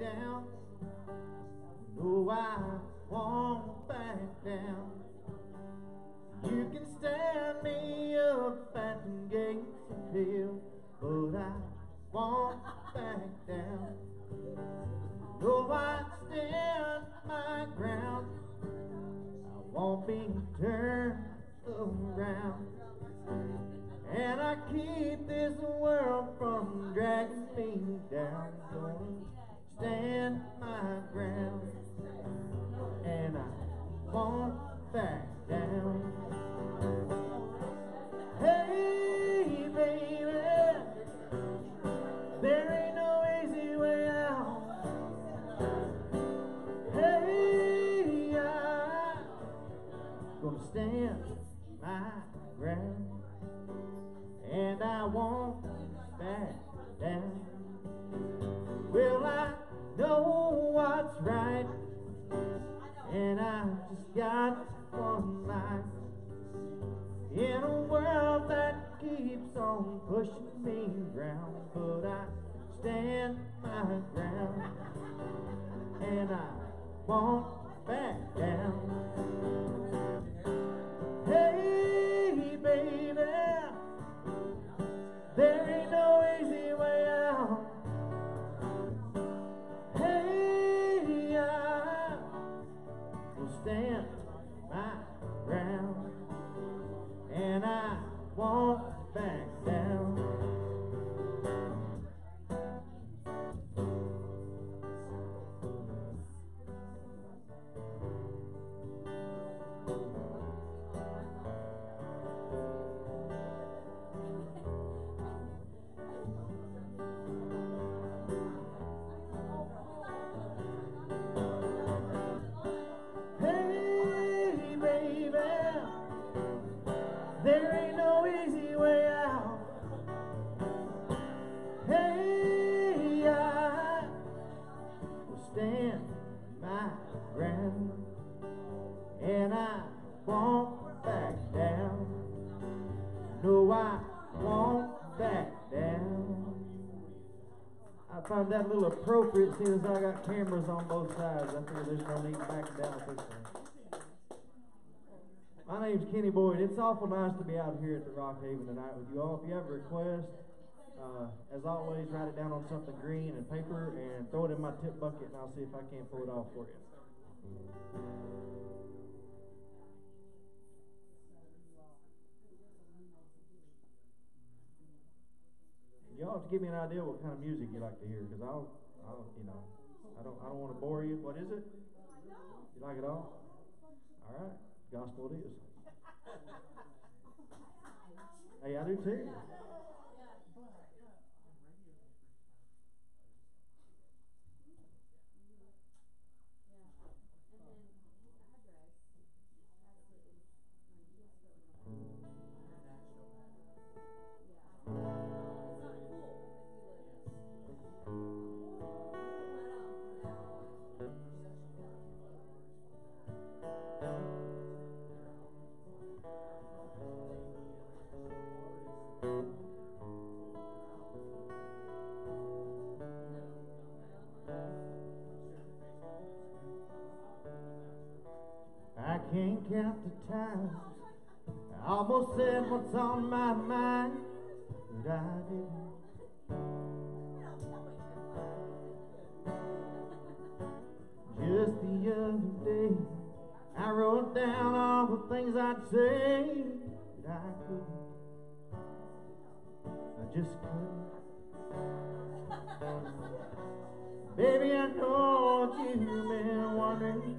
down. No, I won't back down. You can stand me up at the gates of hell, but I won't back down. No, I stand my ground. I won't be turned around. And I keep this world from dragging me down. Gonna stand my ground, and I won't back down. Hey, baby, there ain't no easy way out. Hey, I'm gonna stand my ground, and I won't back down. Well, I know what's right, and I just got one life in a world that keeps on pushing me around. But I stand my ground, and I won't back down. Hey, baby, there ain't no easy way out. Hey, I will stand my ground, and I won't back down. Hey, baby, there ain't no easy way out. Hey, I will stand my ground, and I won't back down. No, I won't back down. I find that a little appropriate, seeing as I got cameras on both sides. I figure there's no need backing down at this point. My name's Kenny Boyd. It's awful nice to be out here at the Rock Haven tonight with you all. If you have a request, as always, write it down on something green and paper and throw it in my tip bucket, and I'll see if I can't pull it off for you. Y'all have to give me an idea what kind of music you like to hear, because I'll, you know, I don't want to bore you. What is it? You like it all? All right, gospel it is. Hey, I do too. I can't count the times I almost said what's on my mind, but I didn't. Just the other day, I wrote down all the things I'd say, but I couldn't. I just couldn't. Baby, I know what you've been wondering.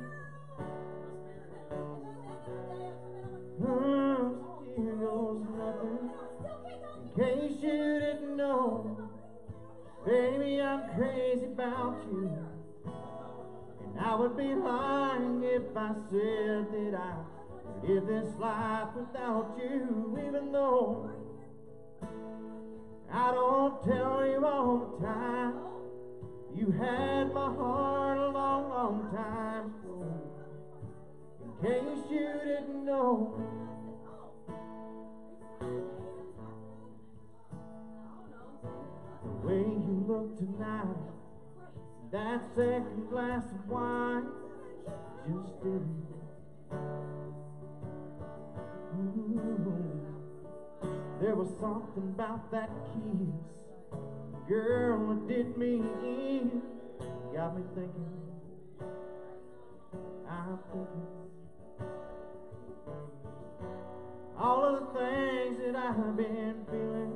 Here goes nothing. In case you didn't know, baby, I'm crazy about you. And I would be lying if I said that I could live this life without you, even though I don't tell you all the time. You had my heart a long, long time ago. In case you didn't know, the way you look tonight that second glass of wine just didn't. There was something about that kiss, girl, it did me in. Got me thinking, I'm thinking all of the things that I've been feeling.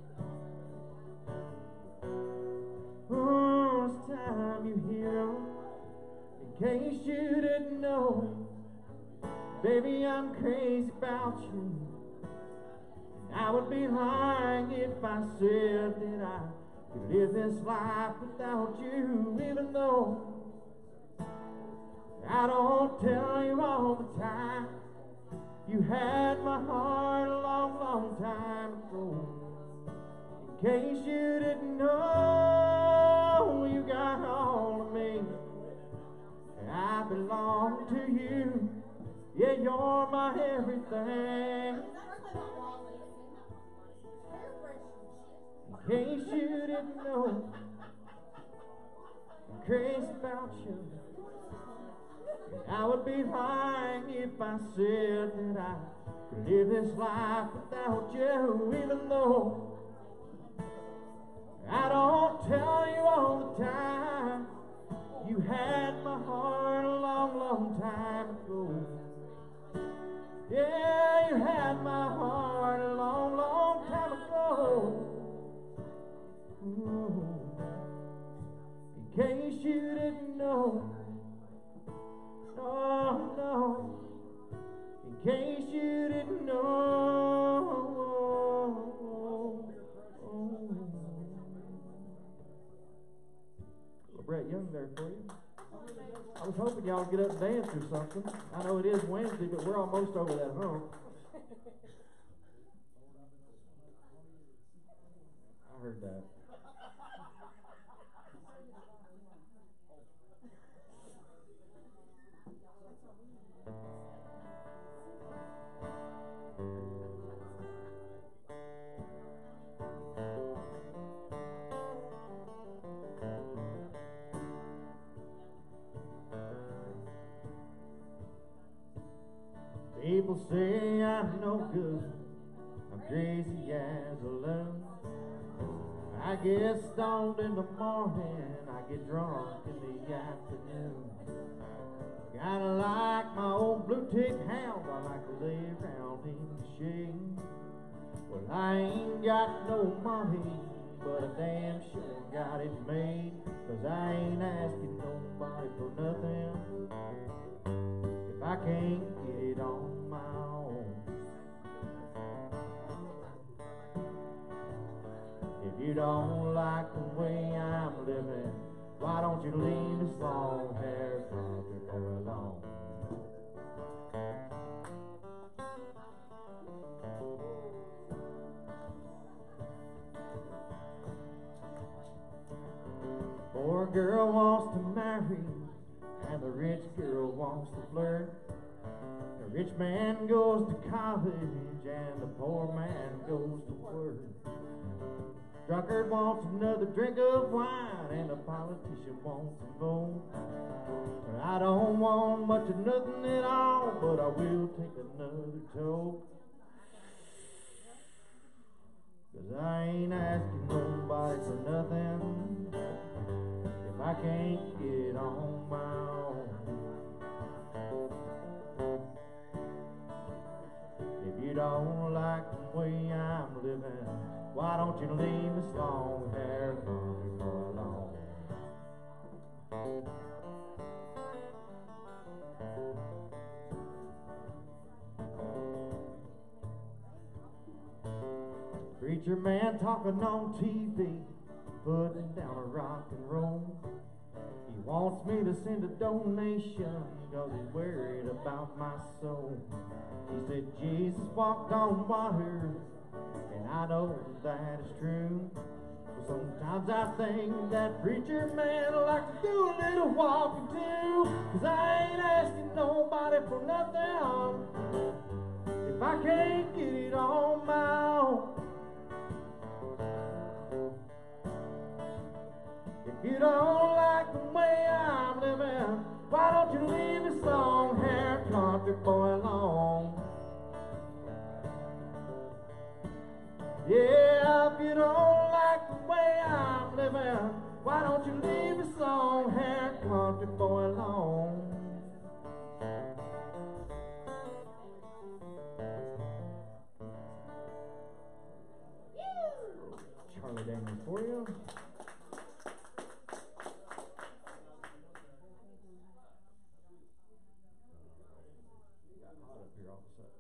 Oh, it's time you hear 'em, in case you didn't know. Baby, I'm crazy about you. I would be lying if I said that I could live this life without you, even though I don't tell you all the time. You had my heart a long, long time ago. In case you didn't know, you got all of me. I belong to you. Yeah, you're my everything. In case you didn't know, I'm crazy about you. I would be lying if I said that I could live this life without you, even though I don't tell you all the time. You had my heart a long, long time ago. Yeah, you had my heart a long, long time ago. Ooh. In case you didn't know, no, no, in case you didn't know. Well, Brett Young there for you. I was hoping y'all would get up and dance or something. I know it is Wednesday, but we're almost over that hump. I heard that. People say I'm no good, I'm crazy as a loon. I get stoned in the morning, I get drunk in the afternoon. Kinda like my old blue tick hound, I like to lay around in the shade. Well, I ain't got no money, but I damn sure got it made. 'Cause I ain't asking nobody for nothing if I can't get it on my own. If you don't like the way I'm living, why don't you leave this long hair country alone? Poor girl wants to marry, and the rich girl wants to flirt. The rich man goes to college, and the poor man goes to work. Drunkard wants another drink of wine, and the politician wants a vote. But I don't want much of nothing at all, but I will take another toke. 'Cause I ain't asking nobody for nothing if I can't get on my own. If you don't like the way I'm living, why don't you leave this long hair country alone? Preacher man talking on TV, putting down a rock and roll. He wants me to send a donation, 'cause he's worried about my soul. He said Jesus walked on water, and I know that is true. But sometimes I think that preacher man would like to do a little walking too. 'Cause I ain't asking nobody for nothing if I can't get it on my own. If you don't like the way I'm living, why don't you leave this long-haired country boy alone? Yeah, if you don't like the way I'm living, why don't you leave this long-haired country boy alone? Charlie Daniels for you. Got hot up here all of a sudden.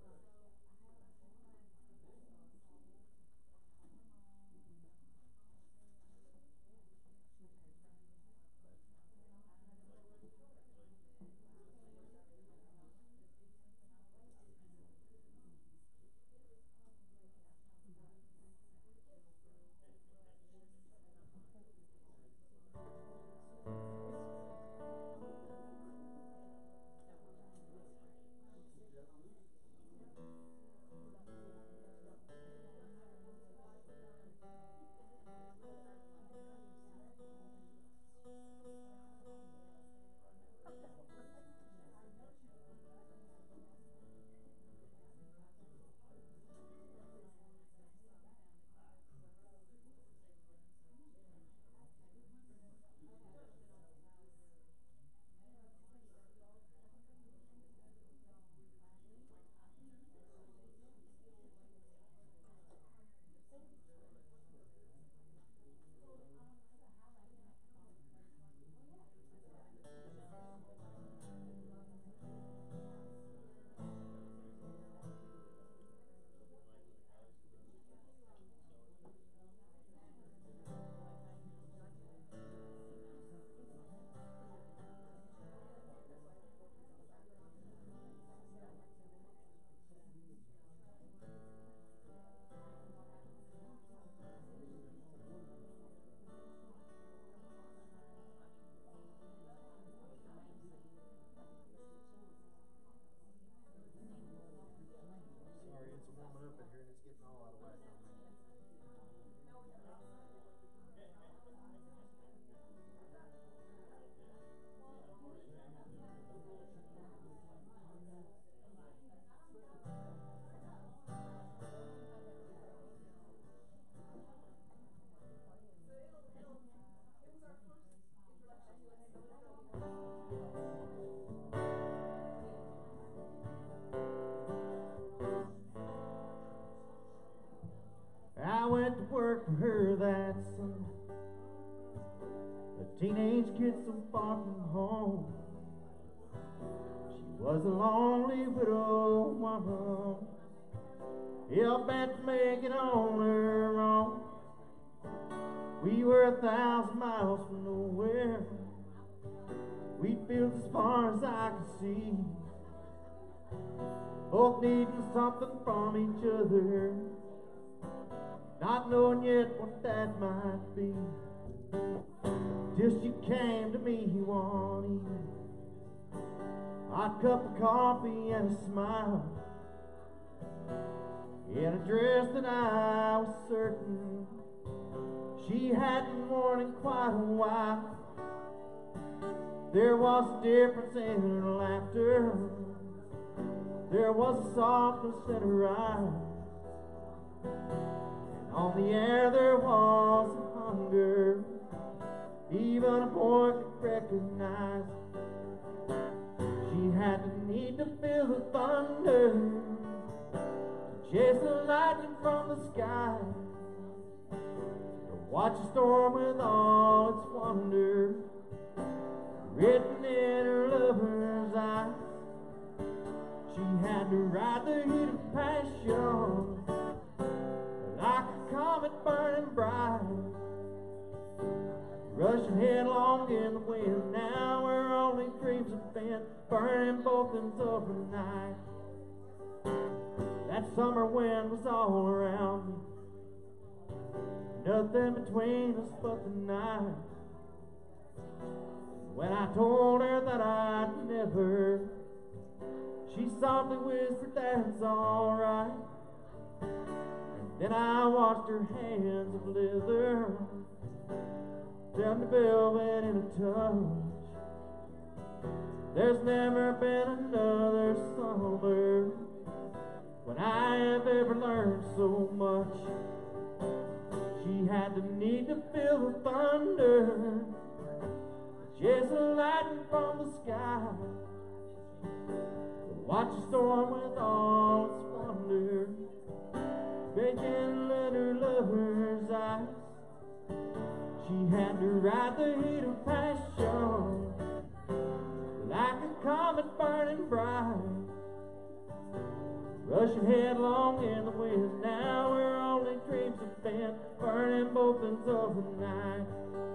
I went to work for her that Sunday, a teenage kid so far from home. She was a lonely widow woman, hell bent to make it on her own. We were 1,000 miles from nowhere, wheat fields as far as I could see, both needing something from each other, not knowing yet what that might be. Till she came to me one evening, hot cup of coffee and a smile, in a dress that I was certain she hadn't worn in quite a while. There was a difference in her laughter, there was a softness in her eyes, on the air there was a hunger even a boy could recognize. She had the need to feel the thunder, to chase the lightning from the sky, to watch a storm with all its wonder written in her lover's eyes. She had to ride the heat of passion like a comet burning bright, rushing headlong in the wind. Now her only dreams have been burning both ends of her night. That summer wind was all around me, nothing between us but the night. When I told her that I'd never, she softly whispered, "That's all right." And then I watched her hands of leather down to velvet in a touch. There's never been another summer when I have ever learned so much. She had the need to feel the thunder, chase the lightning from the sky, watch a storm with all its wonder, baking in her lover's eyes. She had to ride the heat of passion like a comet burning bright, rushing headlong in the wind. Now her only dreams have been burning both ends of the night.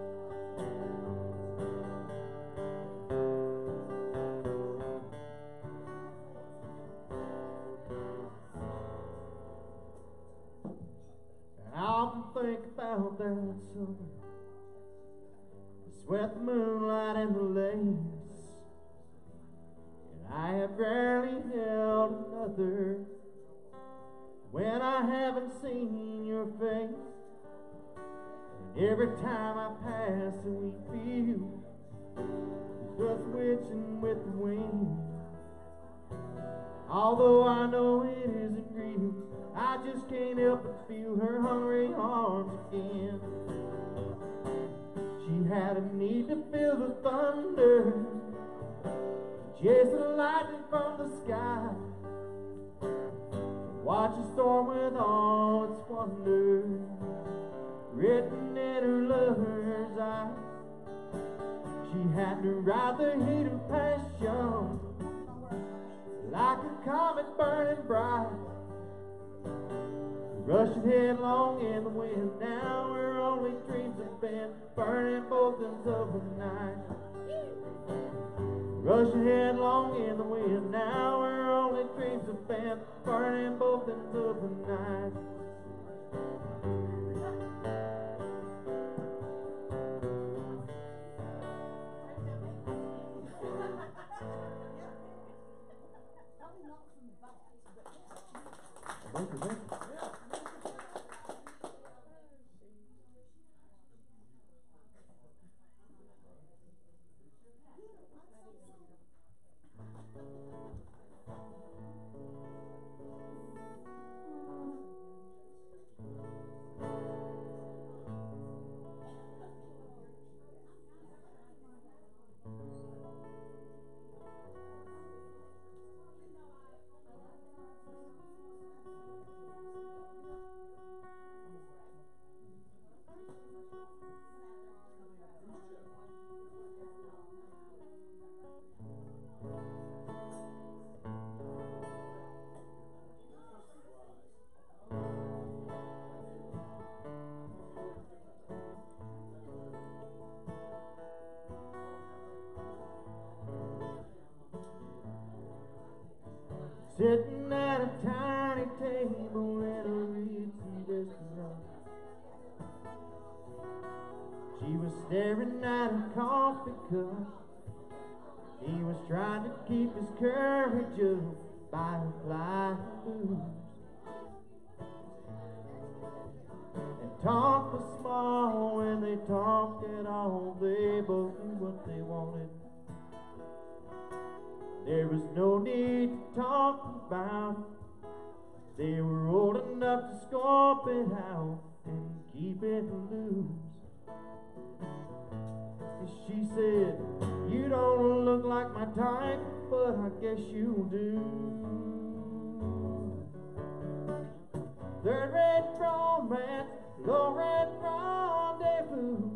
And I often think about that summer, the sweat, the moonlight, and the lace. And I have rarely held another when I haven't seen your face. And every time I pass a wheat field, just switching with the wind. Although I know it isn't real, I just can't help but feel her hungry arms again. She had a need to feel the thunder, chase the lightning from the sky, watch a storm with all its wonder, written in her lover's eyes. She had to ride the heat of passion like a comet burning bright, rushing headlong in the wind. Now her only dreams have been burning both ends of the night, rushing headlong in the wind. Now her only dreams have been burning both ends of the night. Sitting at a tiny table in a ritzy restaurant, she was staring at her coffee cup. He was trying to keep his courage up by her flying boots. And talk was small when they talked at all. They both knew what they wanted. There was no need to talk about it. They were old enough to scope it out and keep it loose. And she said, "You don't look like my type, but I guess you do. Third rate romance, low rate rendezvous."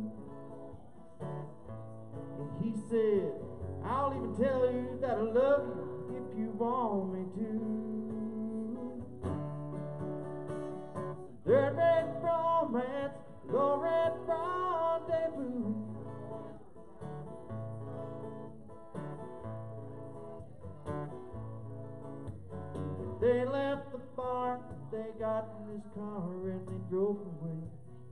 And he said, "I'll even tell you that I love you if you want me to. Third rate romance, low rate rendezvous." They left the bar, they got in his car and they drove away.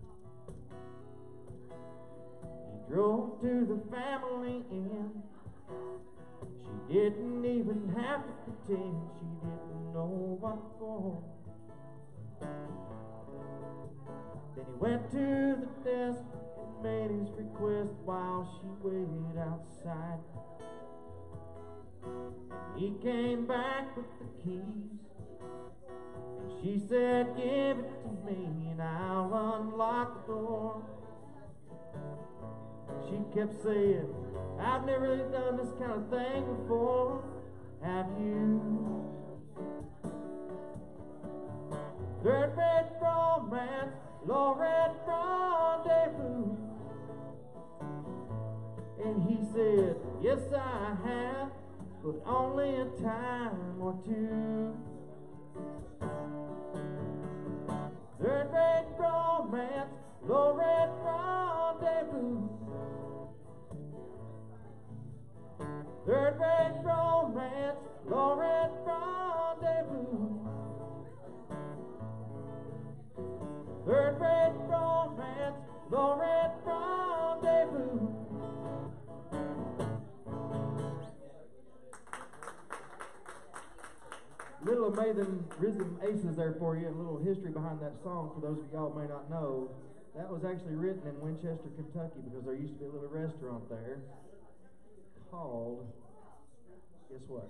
He drove to the family inn. She didn't even have to pretend she didn't know what for. Then he went to the desk and made made his request while she waited outside. He came back with the keys, and she said, give it to me and I'll unlock the door. She kept saying, I've never really done this kind of thing before. Have you? Third rate romance, low rate rendezvous. And he said, yes I have, but only a time or two. Third rate romance, low rate rendezvous. Third rate romance, low rate rendezvous. Third rate romance, low rate rendezvous. Little amazing rhythm aces there for you, and a little history behind that song for those of y'all who may not know. That was actually written in Winchester, Kentucky, because there used to be a little restaurant there called, guess what?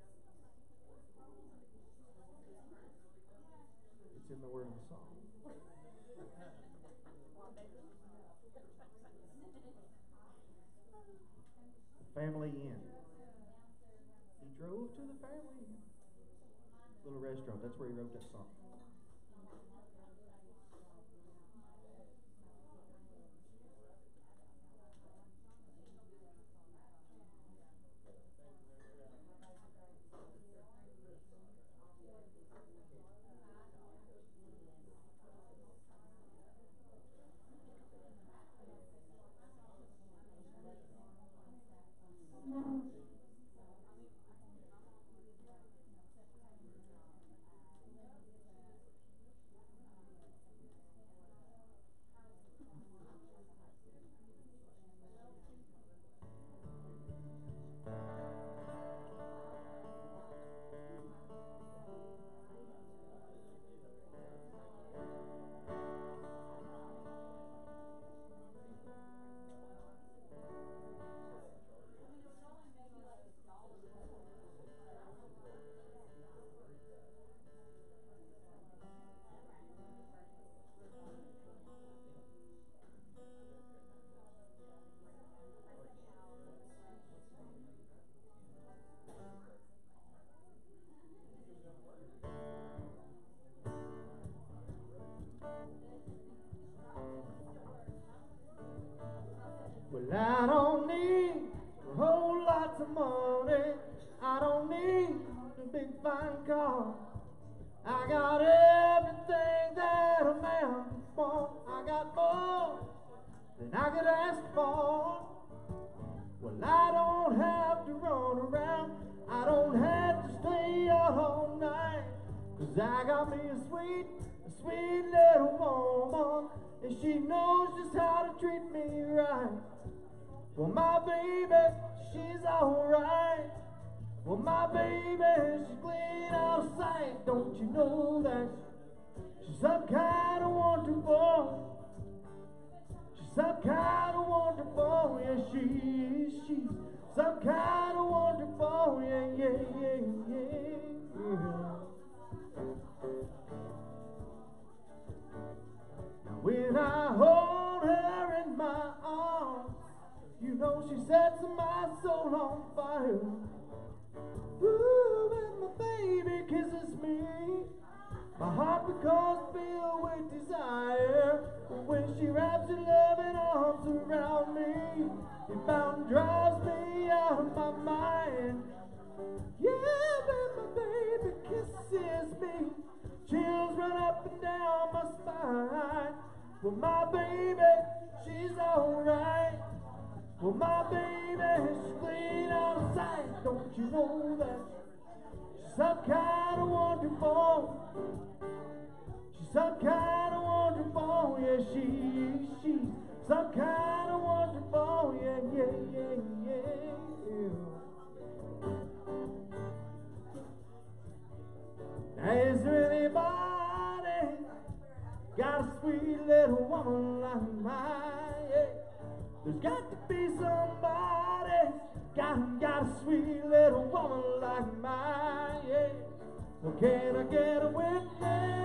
It's in the word of the song. The Family Inn. He drove to the Family Inn. Little restaurant, that's where he wrote that song. Well, I don't need a whole lot of money. I don't need a big fine car. I got everything that a man wants. I got more than I could ask for. Well, I don't have to run around. I don't have to stay out all night. 'Cause I got me a sweet little woman, and she knows just how to treat me right. Well, my baby, she's alright. Well, my baby, she's clean out of sight. Don't you know that she's some kind of wonderful? She's some kind of wonderful, yeah, she's some kind of wonderful, yeah, yeah, yeah, yeah, yeah. Now when I hold her in my arms, you know she sets my soul on fire. Ooh, when my baby kisses me, my heart becomes filled with desire. When she wraps her loving arms around me, it fountain drives me out of my mind. Yeah, when my baby kisses me, chills run up and down my spine. Well, my baby, she's alright. Well, my baby, she's clean out of sight. Don't you know that she's some kind of wonderful? She's some kind of wonderful, yeah, she's some kind of wonderful, yeah, yeah, yeah, yeah. Now, is there anybody got a sweet little woman like mine? Yeah. There's got to be somebody got a sweet little woman like mine, yeah. So can I get a witness?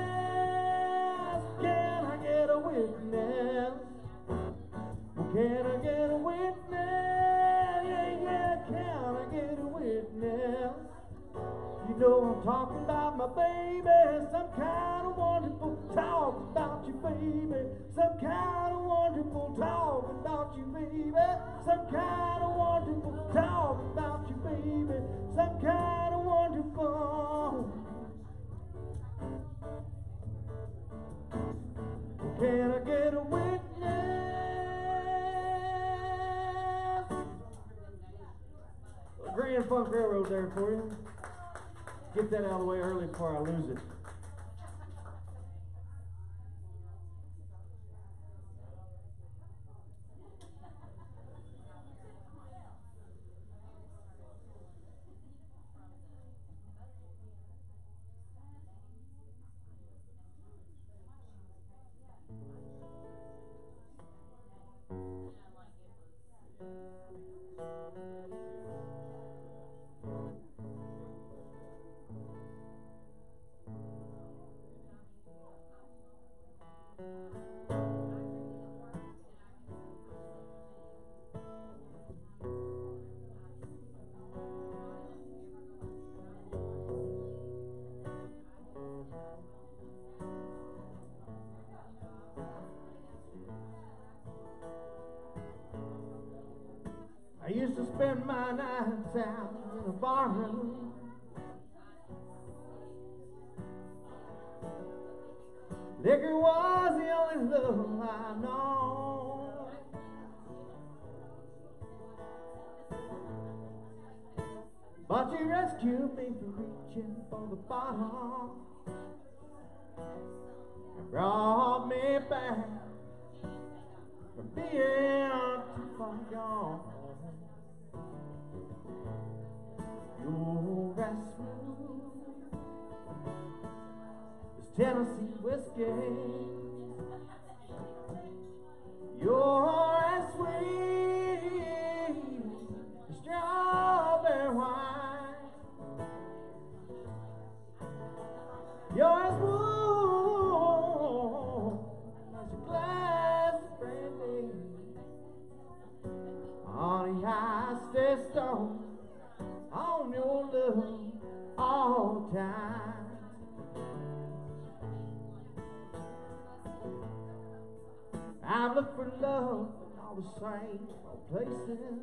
Can I get a witness? Can I get a witness? Yeah, yeah, can I get a witness? You know I'm talking about my baby, some kind of wonderful talk about you, baby. Some kind of wonderful talk about you, baby. Some kind of wonderful talk about you, baby. Some kind of wonderful. Can I get a witness? Grand Funk Railroad there for you. Get that out of the way early before I lose it. I used to spend my nights out in a barroom. Liquor was the only love I know. But you rescued me from reaching for the bottom and brought me back from being too far gone. You're as smooth as Tennessee whiskey. You're as sweet as strawberry wine. You're as warm as a glass of brandy. Honey, I stay stoned on your love all the time. I've looked for love in all the same old places.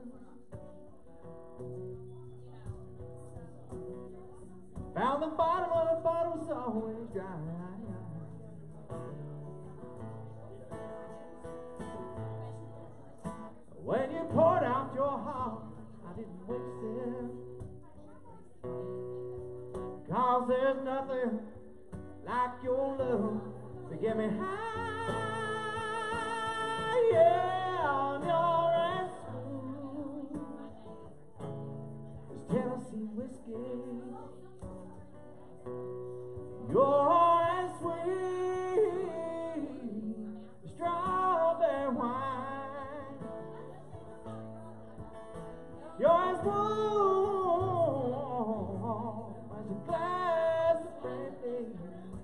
Found the bottom of the bottle was always dry. When you poured out your heart, I didn't waste it. 'Cause there's nothing like your love to get me high. Yeah, you're as smooth as Tennessee whiskey. You're as sweet as strawberry wine. You're as warm as a glass of brandy.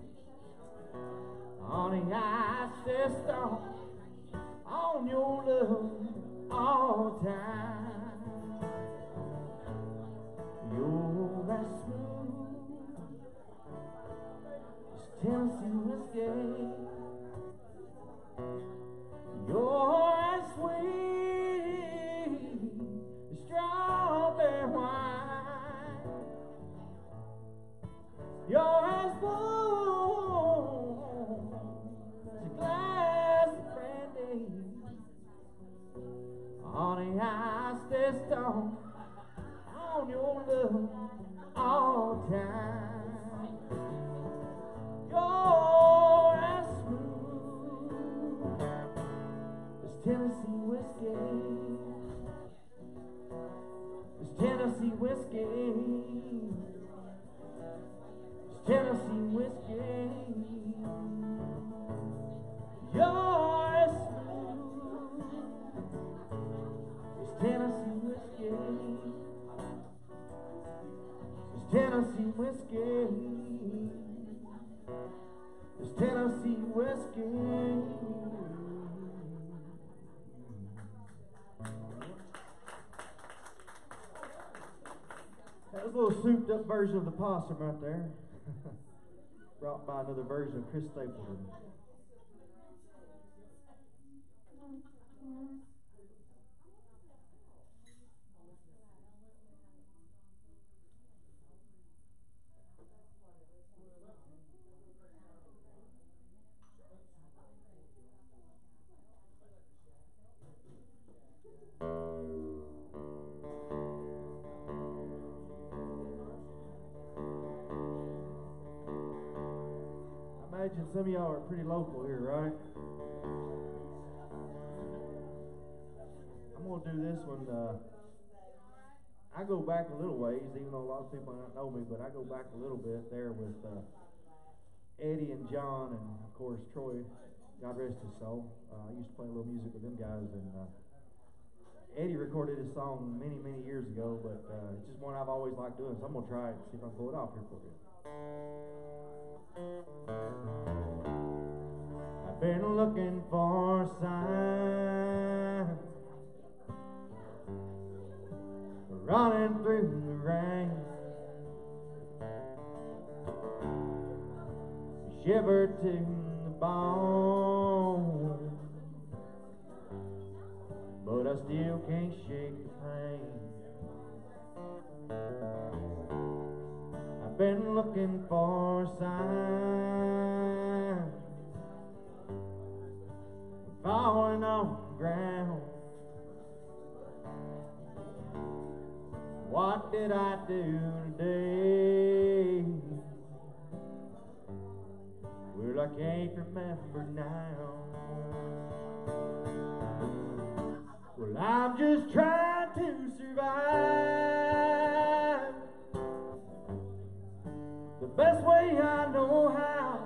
Honey, I stay stoned on your love all the time. You're as smooth as Tennessee whiskey. You're as sweet as strawberry wine. You're as warm as a glass of brandy. Honey, I stay stoned on your love all the time. You're as smooth as Tennessee whiskey. As Tennessee whiskey. As Tennessee whiskey. You're as smooth This Tennessee whiskey, this Tennessee whiskey. That was a little souped up version of the possum right there. Brought by another version of Chris Stapleton. I imagine some of y'all are pretty local here, right? I'm going to do this one. I go back a little ways, even though a lot of people don't know me, but I go back a little bit there with Eddie and John and, of course, Troy, God rest his soul. I used to play a little music with them guys, and Eddie recorded this song many, many years ago, but it's just one I've always liked doing, so I'm going to try it and see if I can pull it off here for you. I've been looking for a sign, running through the rain, shivered to the bone, but I still can't shake the pain. I've been looking for a sign, falling on the ground. What did I do today? Well, I can't remember now. Well, I'm just trying to survive the best way I know how.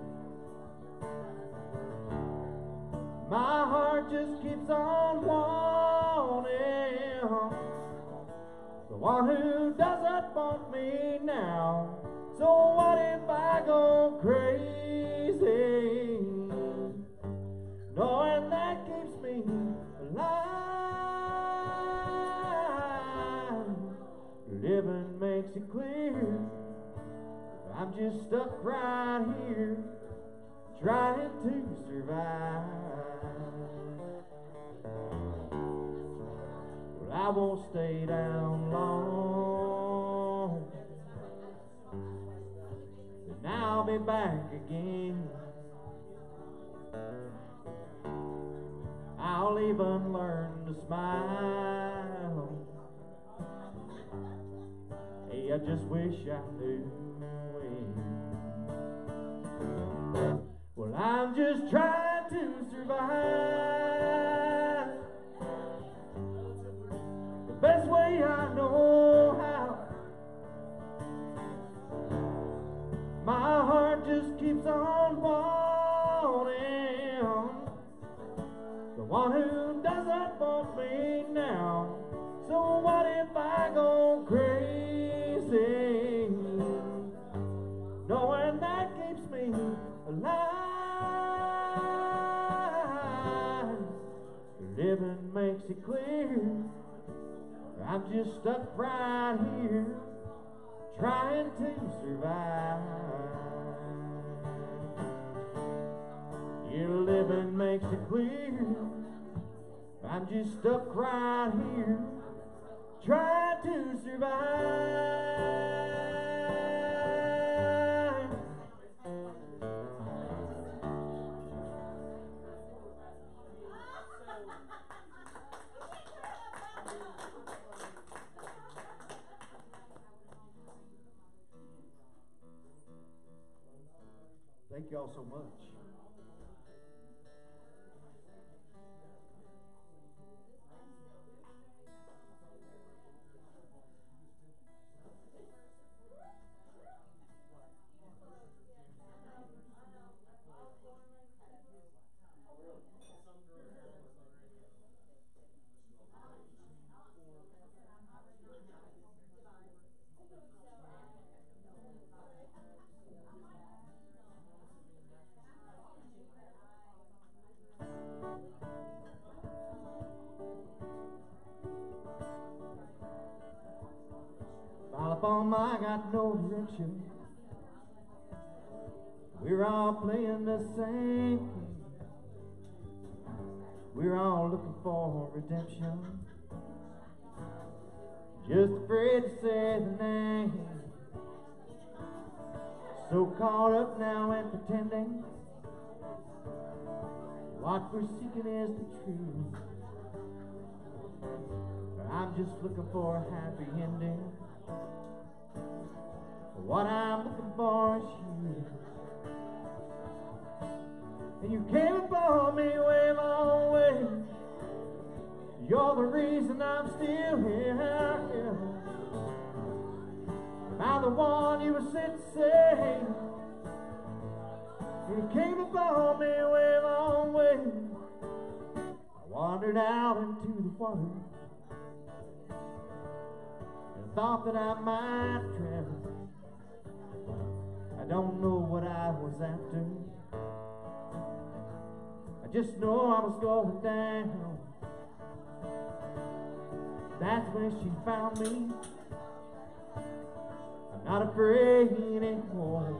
My heart just keeps on wanting the one who doesn't want me now. So what if I go crazy, knowing that keeps me alive? Living makes it clear I'm just stuck right here, trying to survive. Well, I won't stay down long, then I'll be back again. I'll even learn to smile. Hey, I just wish I knew when. Well, I'm just trying to survive the best way I know how. My heart just keeps on wanting the one who doesn't want me now. So what if I go crazy, knowing that keeps me alive? Living makes it clear I'm just stuck right here, trying to survive. Yeah, living makes it clear I'm just stuck right here, trying to survive. Thank you all so much. bum, I got no direction. We're all playing the same game. We're all looking for redemption. Just afraid to say the name. So caught up now in pretending what we're seeking is the truth. I'm just looking for a happy ending. What I'm looking for is you. And you came upon me way long way. You're the reason I'm still here. Am I the one you were sent to save? And you came upon me way long way. I wandered out into the water and thought that I might drown. I don't know what I was after. I just know I was going down. That's when she found me. I'm not afraid anymore.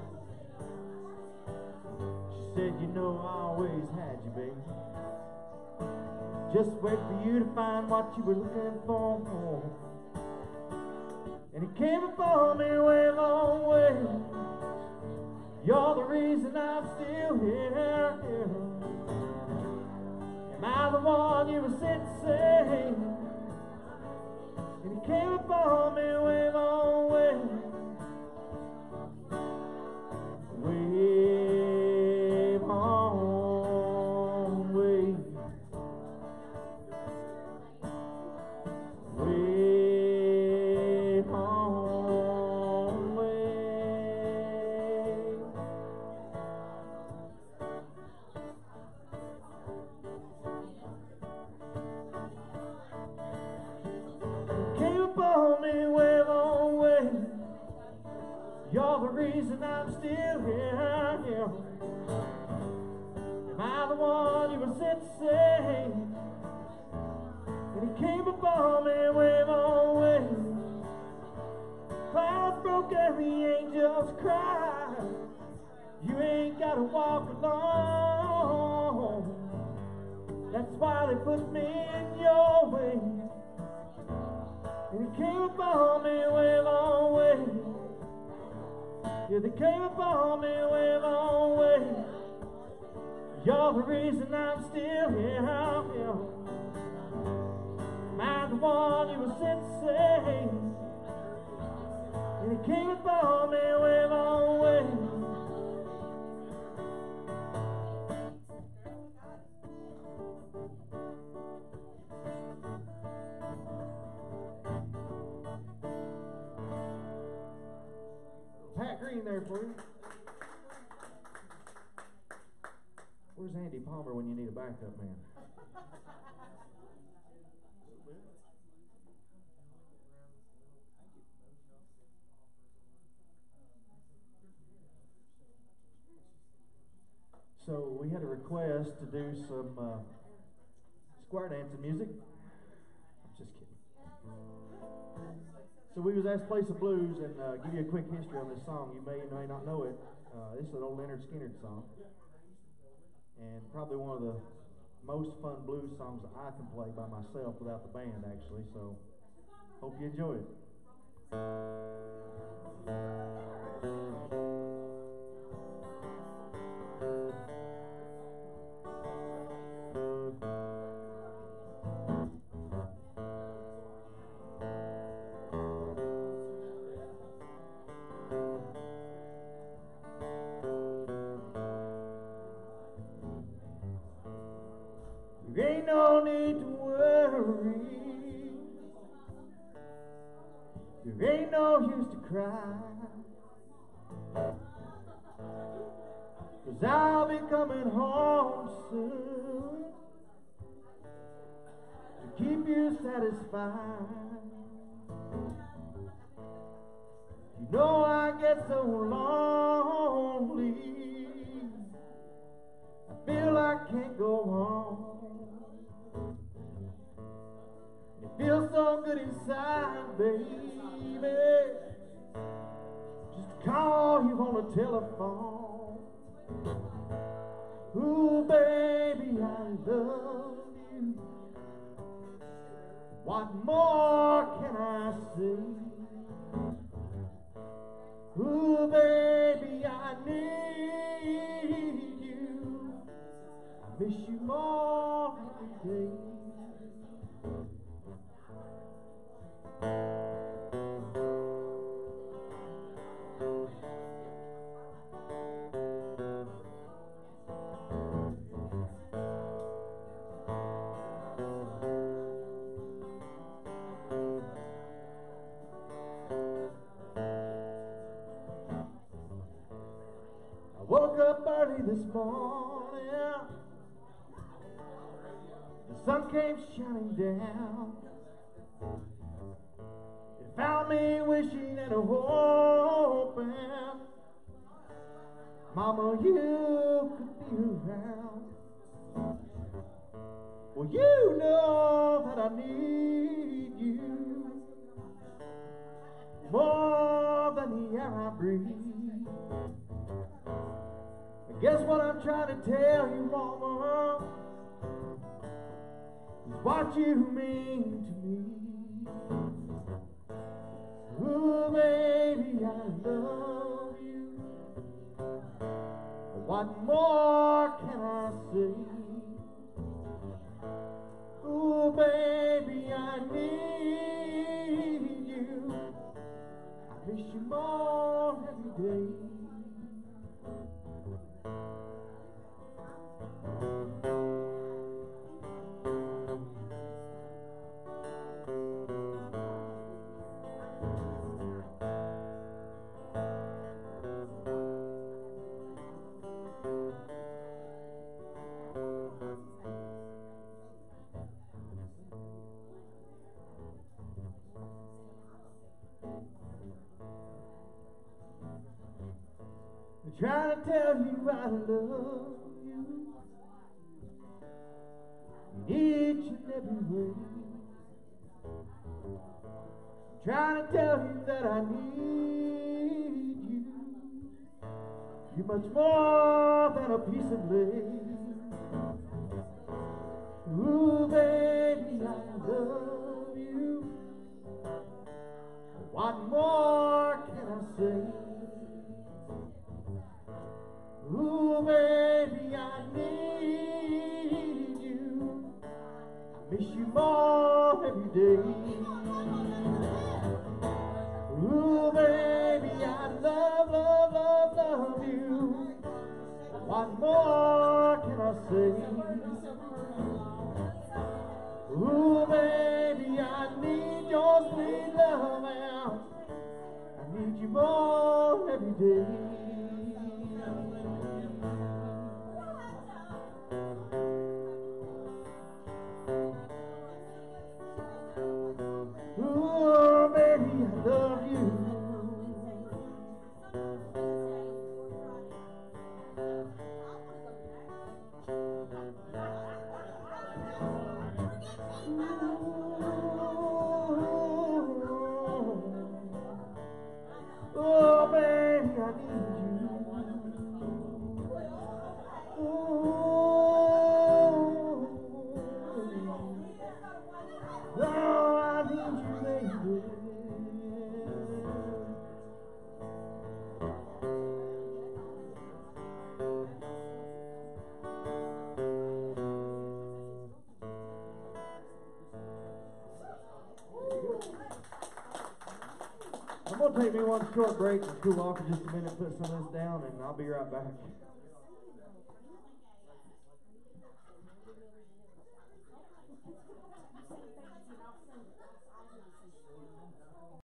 She said, you know I always had you, baby. Just wait for you to find what you were looking for. And it came upon me way long way. You're the reason I'm still here. Am I the one you were sent to save? And it came upon me way long way. Way long way. Way long way. Came upon me way long way. You're the reason I'm still here. Am I the one you were sent to save? And it came upon me way long way. Clouds broke and the angels cried. You ain't gotta walk alone. That's why they put me in your way. And it came upon me way long way. Yeah, they came upon me way long way. You're the reason I'm still here. Am I the one you were sent to save? And it came upon me way long way. Pat Green there for you. Where's Andy Palmer when you need a backup man? So we had a request to do some square dancing music. I'm just kidding. So we was asked to play some blues and give you a quick history on this song. You may or may not know it. This is an old Leonard Skinner song. And probably one of the most fun blues songs that I can play by myself without the band, actually. So hope you enjoy it. There ain't no need to worry. There ain't no use to cry. 'Cause I'll be coming home soon to keep you satisfied. You know I get so lonely, I feel I can't go on. It feels so good inside, baby. call you on the telephone. Ooh, baby, I love you. What more can I say? Ooh, baby, I need you. I miss you more every day. I woke up early this morning. The sun came shining down. It found me wishing and hoping, Mama, you could be around. Well, you know that I need you more than the air I breathe. Guess what I'm trying to tell you, Mama, is what you mean to me. Ooh, baby, I love you. What more can I say? Ooh, baby, I need you. I miss you more every day. I'm trying to tell you I love you in each and every way. I'm trying to tell you that I need you. You're much more than a piece of lace. Ooh, baby, I love you. What more can I say? Ooh, baby, I need you. I miss you more every day. Ooh, baby, I love, love, love, love you. What more can I say? Ooh, baby, I need your sweet love now. I need you more every day. Ooh, baby, I love you. Oh, baby, I need you. Oh, I need you, baby. I'm going to take me one short break and cool off for just a minute, put some of this down, and I'll be right back.